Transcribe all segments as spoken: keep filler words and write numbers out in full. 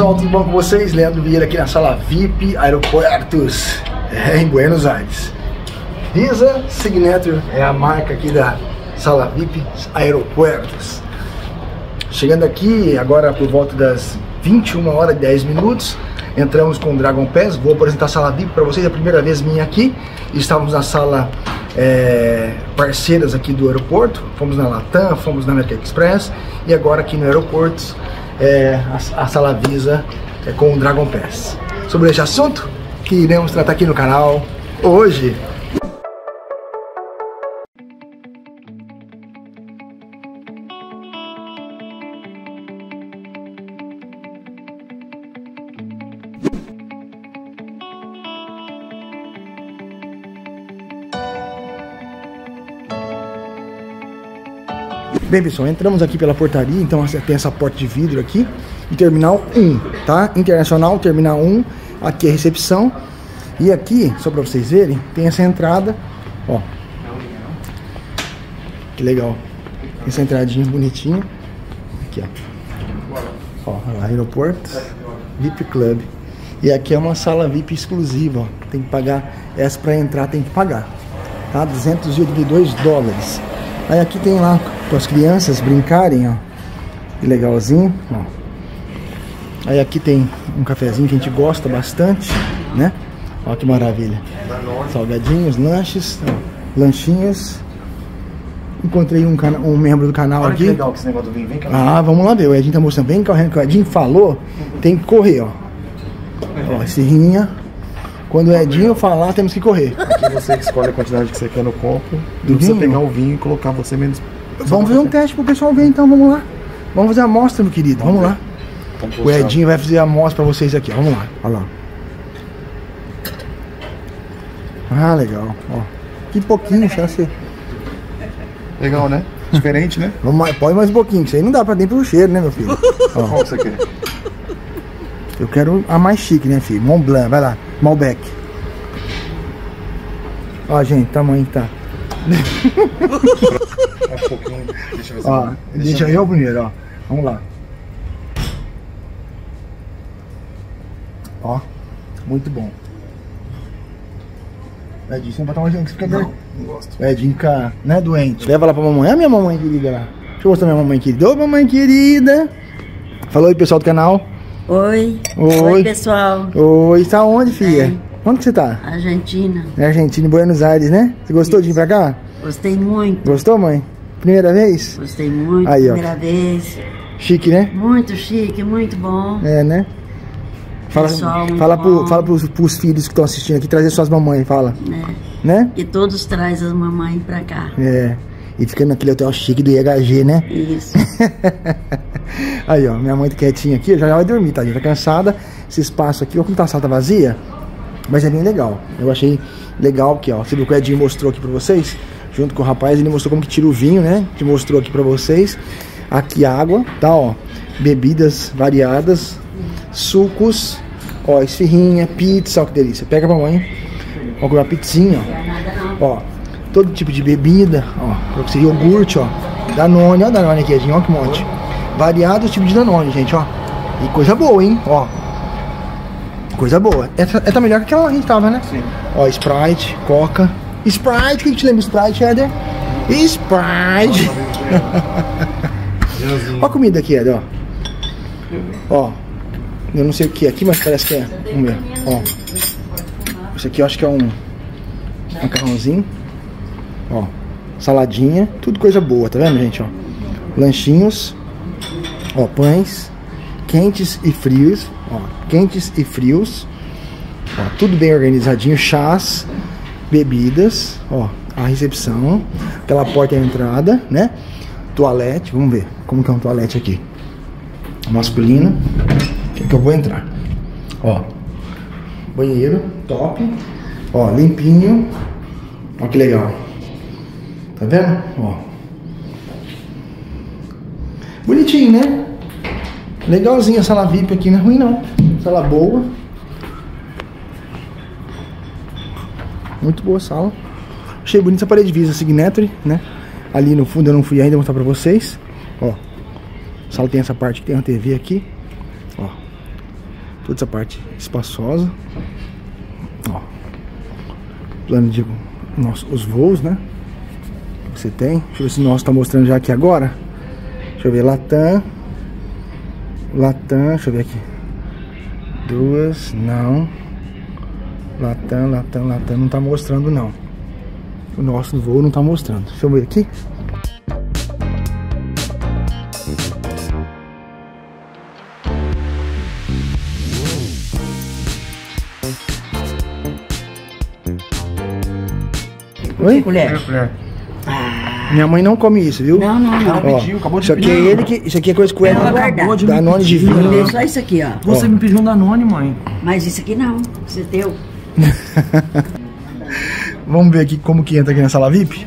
pessoal, tudo bom com vocês? Leandro Vieira aqui na sala V I P Aeroportos, é, em Buenos Aires. Visa Signature é a marca aqui da sala V I P Aeroportos. Chegando aqui agora por volta das vinte e uma horas e dez minutos, entramos com o Dragon Pass. Vou apresentar a sala V I P para vocês, é a primeira vez minha aqui. Estávamos na sala é, parceiras aqui do aeroporto, fomos na Latam, fomos na American Express e agora aqui no aeroporto é, a, a sala Visa é, com o Dragon Pass. Sobre esse assunto que iremos tratar aqui no canal hoje. Bem, pessoal, entramos aqui pela portaria, então tem essa porta de vidro aqui, em terminal um, tá? Internacional, terminal um, aqui é a recepção. E aqui, só pra vocês verem, tem essa entrada, ó. Que legal. Essa entradinha bonitinha. Aqui, ó. Ó, aeroporto, V I P Club. E aqui é uma sala V I P exclusiva, ó. Tem que pagar, essa pra entrar tem que pagar, tá? duzentos e oitenta e dois dólares. Aí aqui tem lá para as crianças brincarem, ó. Que legalzinho, ó. Aí aqui tem um cafezinho que a gente gosta bastante, né? Ó que maravilha. Salgadinhos, lanches, ó, lanchinhos. Encontrei um, cana um membro do canal. Olha aqui. Que legal que esse negócio do vinho. Vem cá. Ah, vamos lá ver. O Edinho tá mostrando. Vem correndo, que o Edinho falou. Tem que correr, ó. Ó, esse rinha. Quando o Edinho falar, temos que correr. Aqui você escolhe a quantidade que você quer no copo. Do você pegar o vinho e colocar você menos. Vamos fazer um teste pro pessoal ver então, vamos lá. Vamos fazer a amostra, meu querido, vamos lá. O Edinho vai fazer a amostra pra vocês aqui, ó. Vamos lá, olha lá. Ah, legal, ó. Que pouquinho, só assim. Legal, né? Diferente, né? Vamos mais, pode mais um pouquinho, isso aí não dá pra dentro do cheiro, né, meu filho? Ó. Qual você quer? Eu quero a mais chique, né, filho? Mont Blanc, vai lá, Malbec. Ó, gente, tamanho que tá. Um pouquinho, deixa eu ver. Ó, deixa, deixa eu primeiro, ó. Vamos lá. Ó, muito bom. Edinho, você não pode tomar gente que fica doente. Não, não gosto. Edinho fica, né, doente. Leva lá pra mamãe. É a minha mamãe querida lá. Deixa eu mostrar minha mamãe querida. Ô, mamãe querida. Falou aí, pessoal do canal. Oi. Oi. Oi, pessoal. Oi, tá onde, filha? É. Onde que você tá? Argentina. É Argentina, em Buenos Aires, né? Você gostou Isso. de vir pra cá? Gostei muito. Gostou, mãe? Primeira vez? Gostei muito, aí, primeira ó. vez. Chique, né? Muito chique, muito bom. É, né? Fala, Pessoal, fala, bom. Pro, fala pros, pros filhos que estão assistindo aqui, trazer suas mamães, fala. É. Né? E todos trazem as mamães pra cá. É. E fica naquele hotel chique do I H G, né? Isso. Aí, ó, minha mãe tá quietinha aqui, já vai dormir, tá? Já tá cansada. Esse espaço aqui, ó, como tá a sala tá vazia, mas é bem legal. Eu achei legal aqui, ó. Você viu que o Edinho mostrou aqui pra vocês, junto com o rapaz, ele mostrou como que tira o vinho, né? Que mostrou aqui pra vocês. Aqui água, tá, ó. Bebidas variadas, sucos, ó, esfirrinha, pizza, ó que delícia. Pega pra mãe, ó, comer uma pizzinha, ó. Ó, todo tipo de bebida, ó. Pra você, iogurte, ó. Danone, ó, Danone aqui, Edinho, ó, que monte. Variados tipos de Danone, gente, ó. E coisa boa, hein, ó. Coisa boa. Essa, essa tá melhor que aquela que a gente tava, né? Sim. Ó, Sprite, Coca. Sprite, o que, que te lembra Sprite, Éder? Sprite. Ó a comida aqui, Éder, ó. Ó. Eu não sei o que é aqui, mas parece que é. Vamos ver. Ó. Isso aqui eu acho que é um macarrãozinho. Ó. Saladinha. Tudo coisa boa, tá vendo, gente? Ó. Lanchinhos. Ó, pães. Quentes e frios. Ó, quentes e frios. Ó, tudo bem organizadinho. Chás, bebidas. Ó, a recepção. Aquela porta de entrada, né? Toalete. Vamos ver como que é um toalete aqui. Masculino. Que, que eu vou entrar. Ó, banheiro top. Ó, limpinho. Ó, que legal. Tá vendo? Ó. Bonitinho, né? Legalzinha a sala V I P aqui, não é ruim não. Sala boa. Muito boa a sala. Achei bonita essa parede Visa Signature, né? Ali no fundo eu não fui ainda mostrar pra vocês. Ó. A sala tem essa parte que tem uma T V aqui. Ó. Toda essa parte espaçosa. Ó, plano de nossa, os voos, né? Você tem. Deixa eu ver se o nosso tá mostrando já aqui agora. Deixa eu ver, Latam. Latam, deixa eu ver aqui. Duas, não. Latam, Latam, Latam, não tá mostrando não. O nosso voo não tá mostrando. Deixa eu ver aqui. Oi? Colher. Colher. Minha mãe não come isso, viu? Não, não, não. Ela pediu, acabou de Isso aqui é pedir. ele que. Isso aqui é coisa que o Ed Ela acabou de me Danone de pedir, vinho. Tem só isso aqui, ó. Você Ó. me pediu um Danone, mãe. Mas isso aqui não. Isso é teu. Vamos ver aqui como que entra aqui na sala V I P.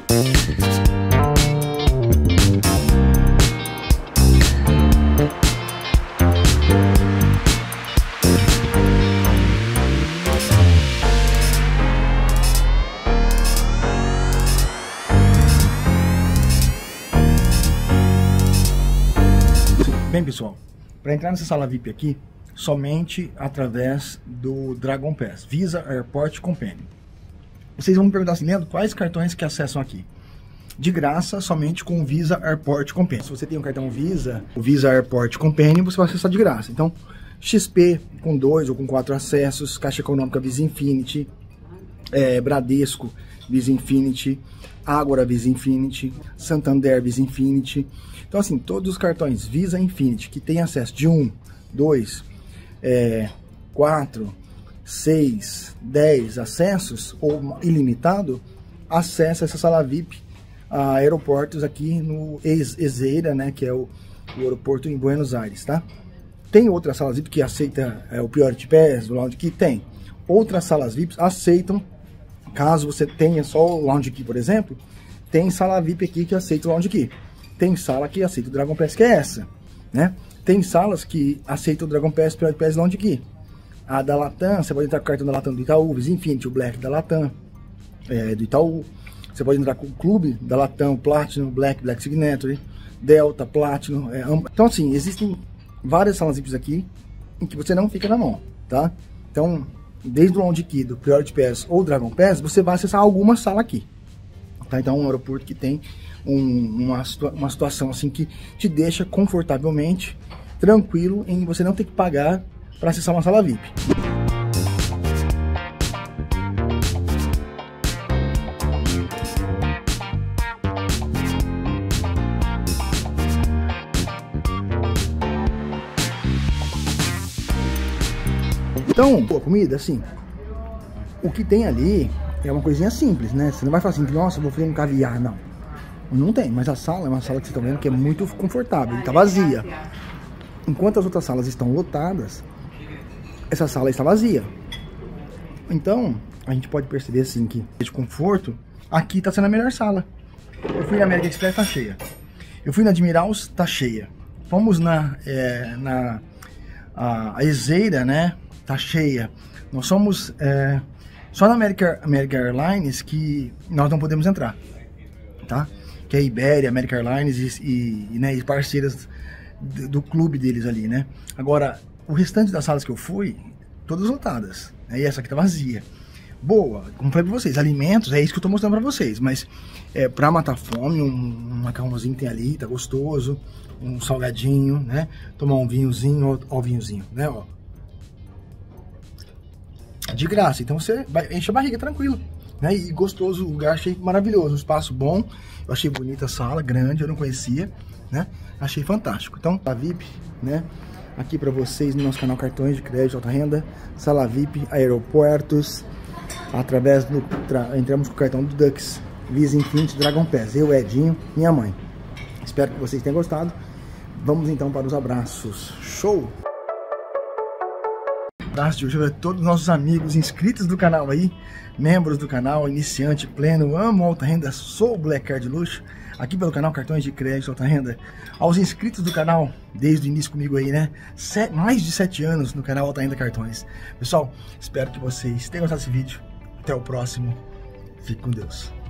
Bem, pessoal, para entrar nessa sala V I P aqui, somente através do Dragon Pass, Visa Airport Companion. Vocês vão me perguntar assim, Leandro, quais cartões que acessam aqui? De graça, somente com o Visa Airport Companion. Se você tem um cartão Visa, o Visa Airport Companion, você vai acessar de graça. Então, X P com dois ou com quatro acessos, Caixa Econômica Visa Infinity, é, Bradesco Visa Infinity, Ágora Visa Infinity, Santander Visa Infinity. Então, assim, todos os cartões Visa Infinity que tem acesso de um, dois, quatro, seis, dez acessos ou ilimitado, acessa essa sala V I P a aeroportos aqui no Ezeiza, né, que é o, o aeroporto em Buenos Aires, tá? Tem outras salas V I P que aceita é, o Priority Pass, o Lounge Key, tem. Outras salas V I P aceitam, caso você tenha só o Lounge Key, por exemplo, tem sala V I P aqui que aceita o Lounge Key. Tem sala que aceita o Dragon Pass, que é essa, né? Tem salas que aceitam o Dragon Pass, Priority Pass, Lounge Key. A da Latam, você pode entrar com o cartão da Latam do Itaú, Visa Infinity, o Black da Latam, é, do Itaú. Você pode entrar com o Clube da Latam, Platinum, Black, Black Signature, Delta, Platinum. É, então, assim, existem várias salas V I Ps aqui em que você não fica na mão, tá? Então, desde o Lounge Key, do Priority Pass ou Dragon Pass, você vai acessar alguma sala aqui. Tá? Então, é um aeroporto que tem um, uma, situa uma situação assim que te deixa confortavelmente tranquilo em você não ter que pagar para acessar uma sala V I P. Então, pô, comida, assim, o que tem ali é uma coisinha simples, né? Você não vai falar assim, nossa, vou fazer um caviar, não. Não tem, mas a sala é uma sala que vocês estão vendo que é muito confortável, está vazia. Enquanto as outras salas estão lotadas, essa sala está vazia. Então, a gente pode perceber assim que de conforto, aqui está sendo a melhor sala. Eu fui na American Express, tá cheia. Eu fui na Admirals, tá cheia. Fomos na, é, na a, a Ezeiza, né? Tá cheia. Nós somos é, só na American, American Airlines que nós não podemos entrar, tá? Que é a Iberia, American Airlines e, e, e, né, e parceiras do, do clube deles ali, né? Agora, o restante das salas que eu fui, todas lotadas, né? E essa aqui tá vazia. Boa, como falei pra vocês, alimentos, é isso que eu tô mostrando pra vocês, mas é, pra matar fome, um, um macarrãozinho tem ali, tá gostoso, um salgadinho, né? Tomar um vinhozinho, ó, ó o vinhozinho, né? Ó. De graça, então você vai, enche a barriga tranquilo, né? E gostoso, o lugar achei maravilhoso, um espaço bom, eu achei bonita a sala, grande, eu não conhecia, né? Achei fantástico. Então, a V I P, né? Aqui pra vocês no nosso canal Cartões de Crédito Alta Renda, sala V I P, aeroportos, através do, entramos com o cartão do Dux, Visa Infinity, Dragon Pass, eu, Edinho, minha mãe. Espero que vocês tenham gostado. Vamos então para os abraços. Show! Abraço de hoje a todos os nossos amigos inscritos do canal aí, membros do canal, iniciante, pleno, amo alta renda, sou o Black Card Luxo, aqui pelo canal Cartões de Crédito Alta Renda. Aos inscritos do canal, desde o início comigo aí, né, Set, mais de sete anos no canal Alta Renda Cartões. Pessoal, espero que vocês tenham gostado desse vídeo. Até o próximo. Fique com Deus.